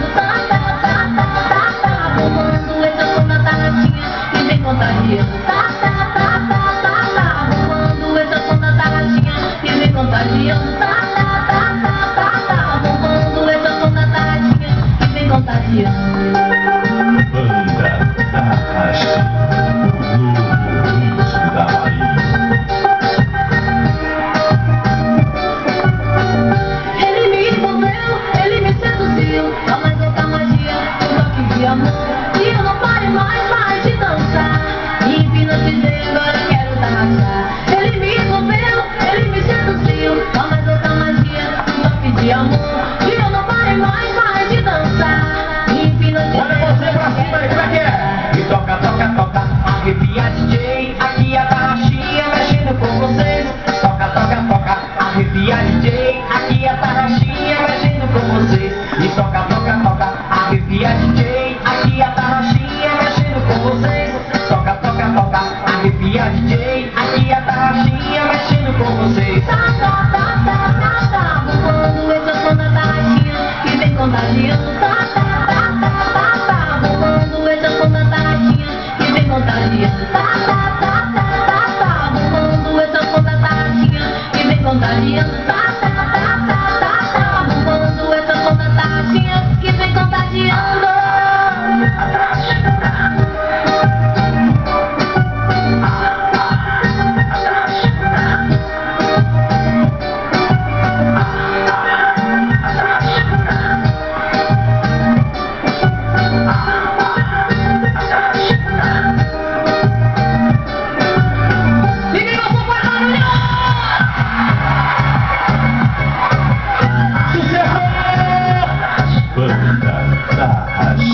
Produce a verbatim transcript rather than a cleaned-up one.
tá, tá, tá, tá, tá, tá, bombando, esse som da tarraxinha que vem contagiando. Tá, tá, tá, tá, tá, tá, bombando, esse som da tarraxinha que vem contagiando. Tá, tá, tá, tá, tá, tá, bombando, esse som da tarraxinha que vem contagiando. Banda Tarraxinha, o novo ritmo da Bahia. Ele me envolveu, ele me seduziu, a mais louca magia, um toque de amor. E eu não pare mais, mais de dançar, me hipnotizei, agora quero tarraxar. Ele me envolveu, ele me seduziu, a mais louca magia, um toque de amor. E eu não pare mais, mais de dançar, me hipnotizei. Olha você pra cima aí, como é que é? E toca, toca, toca, arrepia D J, aqui a tarraxinha mexendo com vocês. Toca, toca, toca, arrepia D J, aqui a tarraxinha mexendo com vocês. E toca, toca, toca, arrepia D J, aqui a tarraxinha mexendo com vocês. Toca, toca, toca, arrepia D J, aqui a tarraxinha mexendo com vocês. Tá, tá, tá, tá, tá, tá, bombando, esse é o som da tarraxinha que vem contagiando. Tá, tá, tá, tá, tá, tá, bombando, esse é o som da tarraxinha que vem contagiando. Tá, tá, tá, tá, tá, tá, bombando, esse é o som da tarraxinha que vem contagiando. Tá, tá, tá, tá, tá, tá, bombando, esse é o som da tarraxinha que vem contagiando. Banda Tarraxinha.